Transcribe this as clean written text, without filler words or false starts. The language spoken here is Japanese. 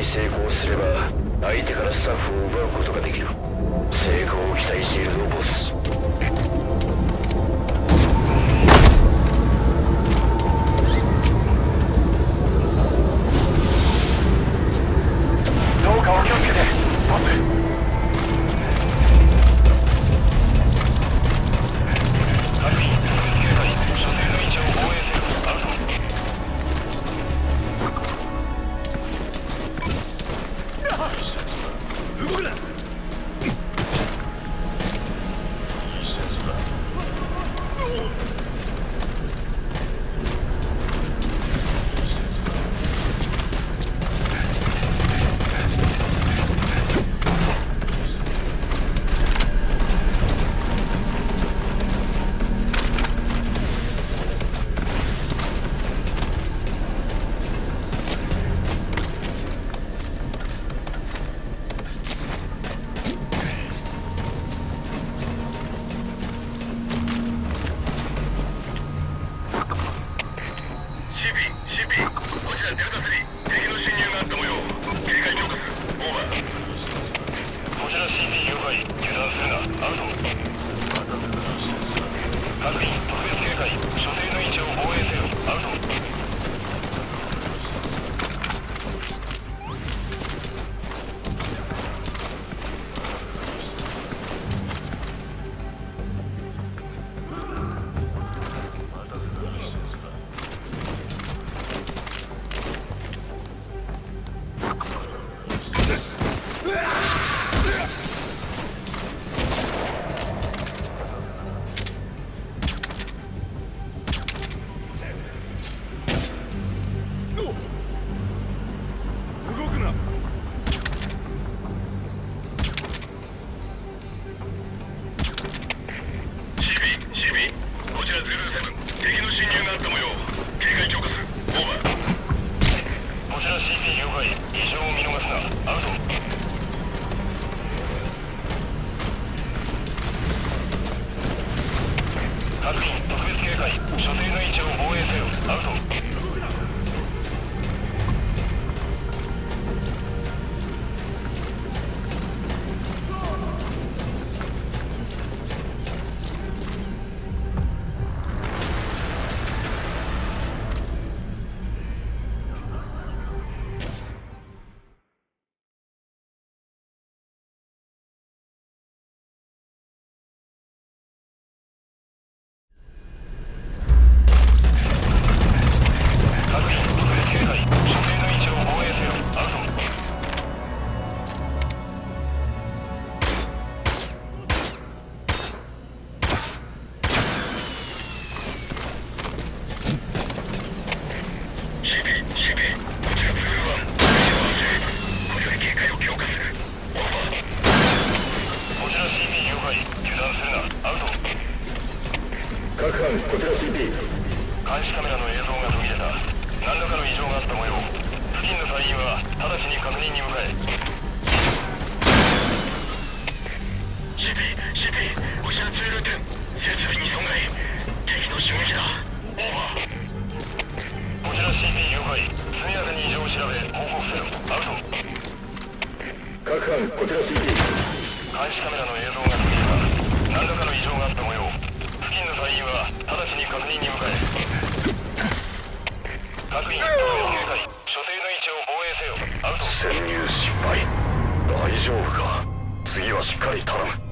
成功すれば相手からスタッフを奪うことができる。成功を期待しているぞボス。 どうかお気をつけてボス。 各班、こちら CP。 監視カメラの映像が途切れた。何らかの異常があった模様。付近の隊員は直ちに確認に向かえ。 CP、こちら通路点。設備に損害。敵の襲撃だ。オーバー。こちら CP 了解。速やかに異常を調べ報告せよ。アウト。 各班、こちら CP。 監視カメラの映像が途切れた。何らかの異常があった模様。付近の隊員は直ちに確認に向かえ。各員、特別警戒。所定の位置を防衛せよ。アウト。 潜入失敗。大丈夫か。次はしっかり頼む。